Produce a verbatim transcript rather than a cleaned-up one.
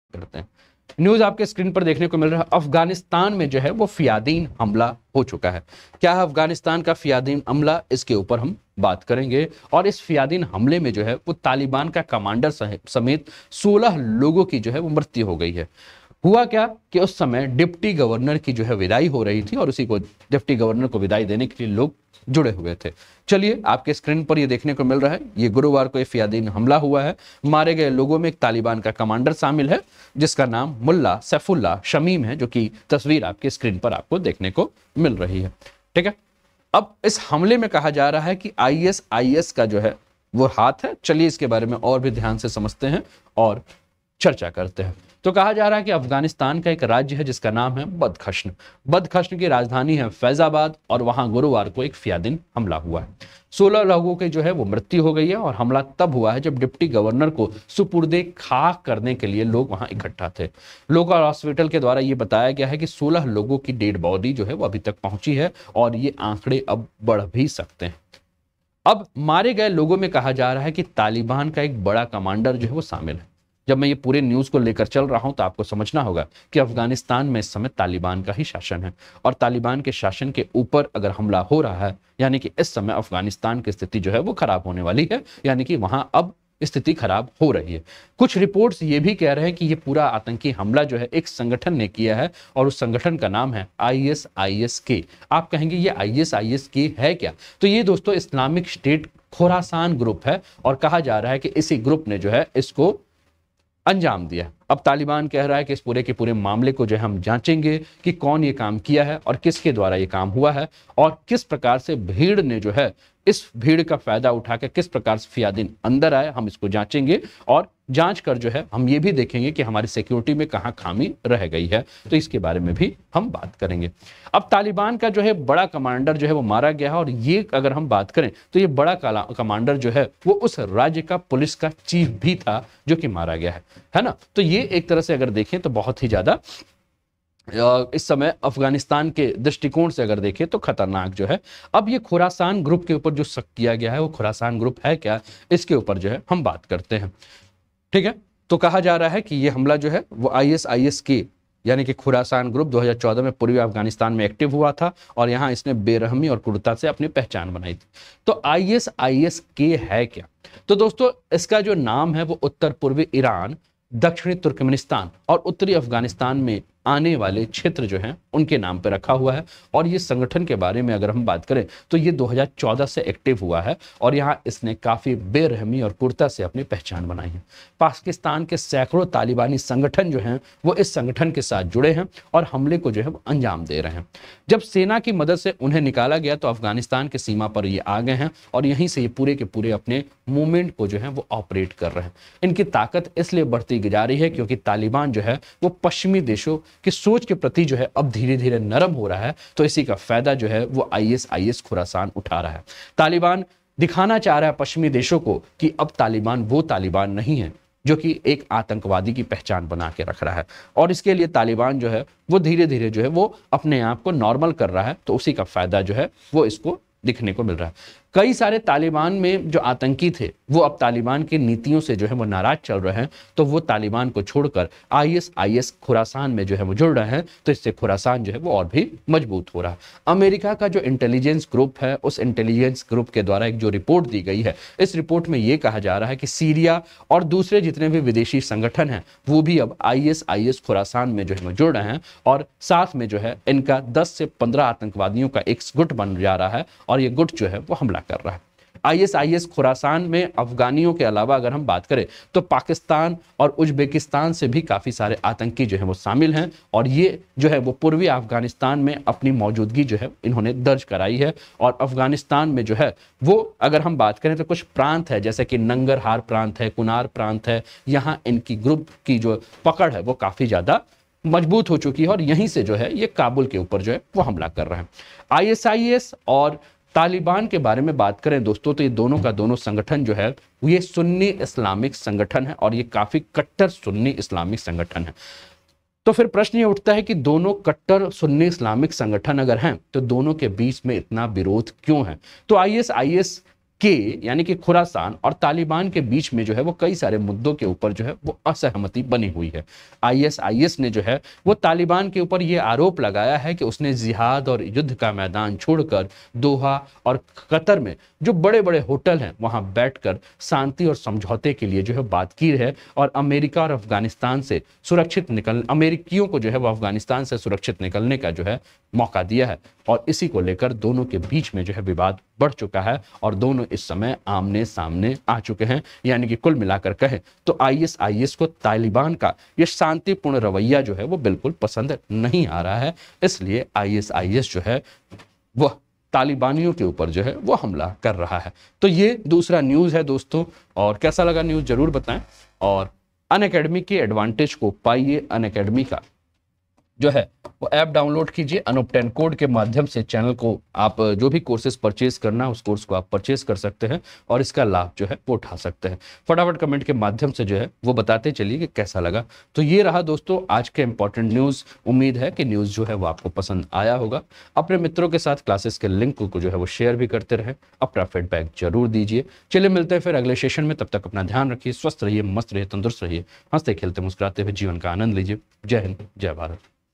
करते हैं। न्यूज आपके स्क्रीन पर देखने को मिल रहा है, अफगानिस्तान में जो है वो फियादीन हमला हो चुका है। क्या है अफगानिस्तान का फियादीन हमला, इसके ऊपर हम बात करेंगे। और इस फियादीन हमले में जो है वो तालिबान का कमांडर समेत सोलह लोगों की जो है वो मृत्यु हो गई है। हुआ क्या कि उस समय डिप्टी गवर्नर की जो है विदाई हो रही थी और उसी को डिप्टी गवर्नर को विदाई देने के लिए लोग जुड़े हुए थे। चलिए आपके स्क्रीन पर ये देखने को मिल रहा है, ये गुरुवार को ये फियादीन हमला हुआ है। मारे गए लोगों में एक तालिबान का कमांडर शामिल है जिसका नाम मुल्ला सैफुल्लाह शमीम है, जो कि तस्वीर आपके स्क्रीन पर आपको देखने को मिल रही है। ठीक है, अब इस हमले में कहा जा रहा है कि आईएसआईएस का जो है वो हाथ है। चलिए इसके बारे में और भी ध्यान से समझते हैं और चर्चा करते हैं। तो कहा जा रहा है कि अफगानिस्तान का एक राज्य है जिसका नाम है बदखशन। बदखशन की राजधानी है फैजाबाद और वहां गुरुवार को एक फियादीन हमला हुआ है। सोलह लोगों की जो है वो मृत्यु हो गई है और हमला तब हुआ है जब डिप्टी गवर्नर को सुपुर्दे खाक करने के लिए लोग वहां इकट्ठा थे। लोकल हॉस्पिटल के द्वारा ये बताया गया है कि सोलह लोगों की डेड बॉडी जो है वो अभी तक पहुंची है और ये आंकड़े अब बढ़ भी सकते हैं। अब मारे गए लोगों में कहा जा रहा है कि तालिबान का एक बड़ा कमांडर जो है वो शामिल है। जब मैं ये पूरे न्यूज को लेकर चल रहा हूं तो आपको समझना होगा कि अफगानिस्तान में इस समय तालिबान का ही शासन है और तालिबान के शासन के ऊपर अगर हमला हो रहा है यानी कि इस समय अफगानिस्तान की स्थिति जो है वो खराब होने वाली है, यानी कि वहां अब स्थिति खराब हो रही है। कुछ रिपोर्ट्स ये भी कह रहे हैं कि ये पूरा आतंकी हमला जो है एक संगठन ने किया है और उस संगठन का नाम है आईएसआईएस के। आप कहेंगे ये आईएसआईएस के है क्या? तो ये दोस्तों इस्लामिक स्टेट खुरासान ग्रुप है और कहा जा रहा है कि इसी ग्रुप ने जो है इसको अंजाम दिया। अब तालिबान कह रहा है कि इस पूरे के पूरे मामले को जो है हम जांचेंगे कि कौन ये काम किया है और किसके द्वारा ये काम हुआ है और किस प्रकार से भीड़ ने जो है इस भीड़ का फायदा उठाकर किस प्रकार से फियादीन अंदर आए, हम इसको जांचेंगे और जांच कर जो है हम ये भी देखेंगे कि हमारी सिक्योरिटी में कहां खामी रह गई है, तो इसके बारे में भी हम बात करेंगे। अब तालिबान का जो है बड़ा कमांडर जो है वो मारा गया है और ये अगर हम बात करें तो ये बड़ा कमांडर जो है वो उस राज्य का पुलिस का चीफ भी था जो कि मारा गया है, है ना। तो ये एक तरह से अगर देखें तो बहुत ही ज्यादा इस समय अफगानिस्तान के दृष्टिकोण से अगर देखें तो खतरनाक जो है। अब ये खुरासान ग्रुप के ऊपर जो शक किया गया है वो खुरासान ग्रुप है क्या, इसके ऊपर जो है हम बात करते हैं। ठीक है, तो कहा जा रहा है कि ये हमला जो है वो आईएसआईएस के यानी कि खुरासान ग्रुप दो हज़ार चौदह में पूर्वी अफगानिस्तान में एक्टिव हुआ था और यहां इसने बेरहमी और क्रूरता से अपनी पहचान बनाई थी। तो आईएसआईएस के है क्या? तो दोस्तों इसका जो नाम है वो उत्तर पूर्वी ईरान, दक्षिणी तुर्कमेनिस्तान और उत्तरी अफगानिस्तान में आने वाले क्षेत्र जो हैं उनके नाम पर रखा हुआ है। और ये संगठन के बारे में अगर हम बात करें तो ये दो हज़ार चौदह से एक्टिव हुआ है और यहाँ इसने काफी बेरहमी और क्रूरता से अपनी पहचान बनाई है। पाकिस्तान के सैकड़ों तालिबानी संगठन जो हैं वो इस संगठन के साथ जुड़े हैं और हमले को जो है वो अंजाम दे रहे हैं। जब सेना की मदद से उन्हें निकाला गया तो अफगानिस्तान की सीमा पर ये आ गए हैं और यहीं से ये पूरे के पूरे अपने मूवमेंट को जो है वो ऑपरेट कर रहे हैं। इनकी ताकत इसलिए बढ़ती जा रही है क्योंकि तालिबान जो है वो पश्चिमी देशों की सोच के प्रति जो है अब धीरे धीरे नरम हो रहा है, तो इसी का फायदा जो है वो आईएसआईएस खुरासान उठा रहा है। तालिबान दिखाना चाह रहा है पश्चिमी देशों को कि अब तालिबान वो तालिबान नहीं है जो कि एक आतंकवादी की पहचान बना के रख रहा है और इसके लिए तालिबान जो है वो धीरे धीरे जो है वो अपने आप को नॉर्मल कर रहा है, तो उसी का फायदा जो है वो इसको दिखने को मिल रहा है। कई सारे तालिबान में जो आतंकी थे वो अब तालिबान की नीतियों से जो है वो नाराज चल रहे हैं, तो वो तालिबान को छोड़कर आईएसआईएस खुरासान में जो है वो जुड़ रहे हैं, तो इससे खुरासान जो है वो और भी मजबूत हो रहा है। अमेरिका का जो इंटेलिजेंस ग्रुप है उस इंटेलिजेंस ग्रुप के द्वारा एक जो रिपोर्ट दी गई है, इस रिपोर्ट में ये कहा जा रहा है कि सीरिया और दूसरे जितने भी विदेशी संगठन हैं वो भी अब आईएसआईएस खुरासान में जो है वो जुड़ रहे हैं और साथ में जो है इनका दस से पंद्रह आतंकवादियों का एक गुट बन जा रहा है और ये गुट जो है वो हमला कर रहा है। आईएसआईएस खुरासान में अफगानियों के अलावा अगर हम बात करें तो पाकिस्तान और उज्बेकिस्तान से भी काफी सारे आतंकी जो है वो शामिल हैं और ये जो है वो पूर्वी अफगानिस्तान में अपनी मौजूदगी जो है इन्होंने दर्ज कराई है। और अफगानिस्तान में जो है वो अगर हम बात करें तो कुछ प्रांत है जैसे कि नंगरहार प्रांत है, कुनार प्रांत है, यहाँ इनकी ग्रुप की जो पकड़ है वो काफी ज्यादा मजबूत हो चुकी है और यहीं से जो है ये काबुल के ऊपर जो है वो हमला कर रहे हैं। आईएसआईएस और तालिबान के बारे में बात करें दोस्तों तो ये दोनों का दोनों संगठन जो है ये सुन्नी इस्लामिक संगठन है और ये काफी कट्टर सुन्नी इस्लामिक संगठन है। तो फिर प्रश्न ये उठता है कि दोनों कट्टर सुन्नी इस्लामिक संगठन अगर हैं तो दोनों के बीच में इतना विरोध क्यों है? तो आईएसआईएस के यानी कि खुरासान और तालिबान के बीच में जो है वो कई सारे मुद्दों के ऊपर जो है वो असहमति बनी हुई है। आईएसआईएस ने जो है वो तालिबान के ऊपर ये आरोप लगाया है कि उसने जिहाद और युद्ध का मैदान छोड़कर दोहा और कतर में जो बड़े बड़े होटल हैं वहां बैठकर शांति और समझौते के लिए जो है बात की है और अमेरिका और अफगानिस्तान से सुरक्षित निकल अमेरिकियों को जो है वो अफगानिस्तान से सुरक्षित निकलने का जो है मौका दिया है। और इसी को लेकर दोनों के बीच में जो है विवाद बढ़ चुका है और दोनों इस समय आमने सामने आ चुके हैं। यानी कि कुल मिलाकर कहें तो आईएसआईएस को तालिबान का ये शांतिपूर्ण रवैया जो है वो बिल्कुल पसंद नहीं आ रहा है, इसलिए आईएसआईएस जो है वह तालिबानियों के ऊपर जो है वो हमला कर रहा है। तो ये दूसरा न्यूज़ है दोस्तों, और कैसा लगा न्यूज़ जरूर बताएं। और अनअकैडमी के एडवांटेज को पाइए। अनअकैडमी का जो है वो ऐप डाउनलोड कीजिए। अनूप टेन कोड के माध्यम से चैनल को आप जो भी कोर्सेज परचेज करना है उस कोर्स को आप परचेज कर सकते हैं और इसका लाभ जो है वो उठा सकते हैं। फटाफट कमेंट के माध्यम से जो है वो बताते चलिए कि कैसा लगा। तो ये रहा दोस्तों आज के इंपॉर्टेंट न्यूज़। उम्मीद है कि न्यूज़ जो है वो आपको पसंद आया होगा। अपने मित्रों के साथ क्लासेस के लिंक को जो है वो शेयर भी करते रहें, अपना फीडबैक जरूर दीजिए। चलिए मिलते हैं फिर अगले सेशन में, तब तक अपना ध्यान रखिए, स्वस्थ रहिए, मस्त रहिए, तंदुरुस्त रहिए, हंसते खेलते मुस्कुराते हुए जीवन का आनंद लीजिए। जय हिंद, जय भारत।